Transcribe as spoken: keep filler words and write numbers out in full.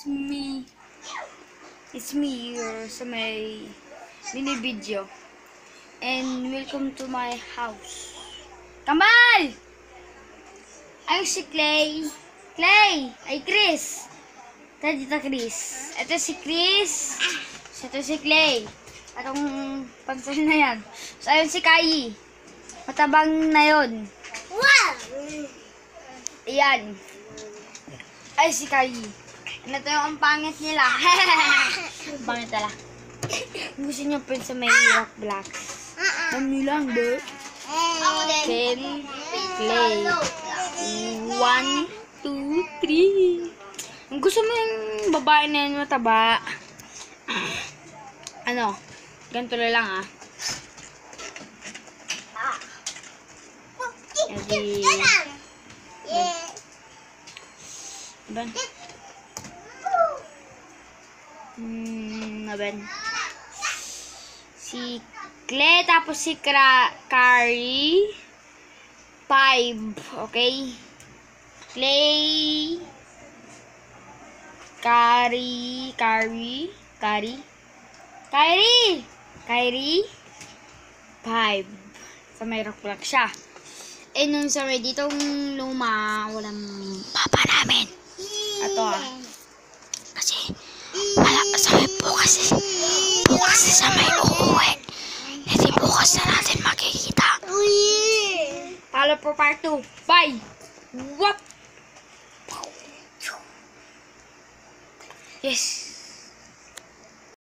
It's me. It's me here sa may mini video. And welcome to my house. Kamal! Ay, si Clay. Clay! Ay, Chris. Ito dito, Chris. Ito si Chris. Ito si Clay. Atong pansin na yan. So, ayun si Kai. Matabang na yun. Wow! Ayan. Ay, si Kai. Ito yung ang pangit nila. Pangit nila. Gusto niyo pa sa may rock blocks. Alam niyo lang, ba? Ken, Clay. One, two, three. Kung gusto mo yung babae na yun mataba, ano, ganito na lang ah. Edi, ben. Hmm, ben. Si Clay, tapos si Kra Kari. Five, okay? Clay, Kari, Kari, Kari, Kyrie, Kyrie, five. Sa may rock block siya. Eh, nung sa may ditong luma, walang papa namin. Ito ah. Kasi, wala, sa may bukas, bukas sa may uuwi. Hindi bukas na natin makikita. Follow for part two. Bye! What? Yes.